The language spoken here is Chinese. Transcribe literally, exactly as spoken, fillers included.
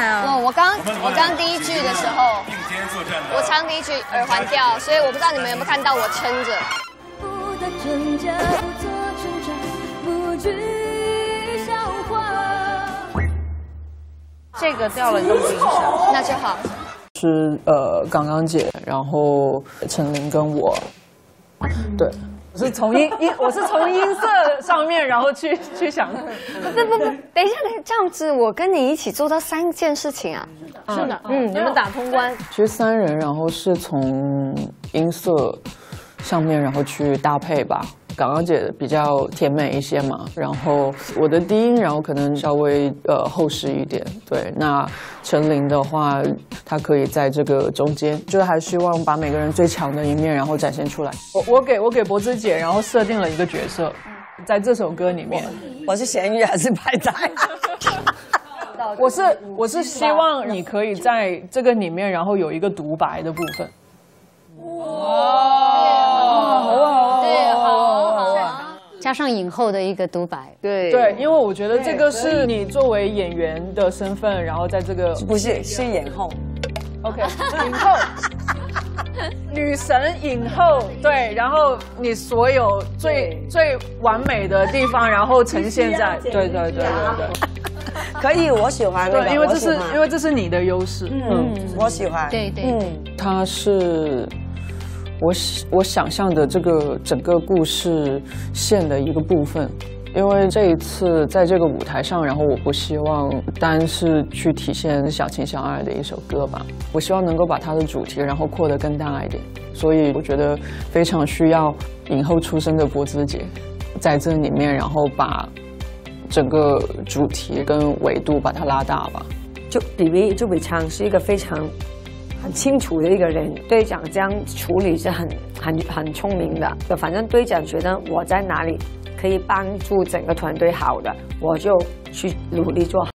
看啊。 哦，我刚我刚第一句的时候，我唱第一句耳环掉，所以我不知道你们有没有看到我撑着。不得挣扎，不做挣扎，不惧笑话。 这个掉了都不影响， 那就好。 是呃，刚刚姐，然后陈琳跟我，对。 我是从音音，我是从音色上面，然后去去想的。 不不不，等一下，等一下，这样子我跟你一起做到三件事情啊。 是的，嗯，你们打通关。 其实三人，然后是从音色上面，然后去搭配吧。港港姐比较甜美一些嘛，然后我的低音，然后可能稍微呃厚实一点。对，那陈琳的话，她可以在这个中间，就是还希望把每个人最强的一面，然后展现出来。我我给我给柏芝姐，然后设定了一个角色，在这首歌里面， 我是咸鱼还是白菜？ 我是我是希望你可以在这个里面，然后有一个独白的部分。哇，好好， 对，好好好。 加上影后的一个独白， 对对，因为我觉得这个是你作为演员的身份，然后在这个不是是影后 ，OK， 影后，女神影后，对，然后你所有最最完美的地方，然后呈现在，对对对对对， 可以，我喜欢那个， 对，因为这是因为这是你的优势， 嗯，我喜欢， 对对对， 它是。我我想象的这个整个故事线的一个部分，因为这一次在这个舞台上，然后我不希望单是去体现小情小爱的一首歌吧，我希望能够把它的主题然后扩得更大一点，所以我觉得非常需要影后出身的柏芝姐在这里面，然后把整个主题跟维度把它拉大吧。 就比比就比昌是一个非常。很清楚的一个人，队长这样处理是很很很聪明的。就反正队长觉得我在哪里可以帮助整个团队好的，我就去努力做好。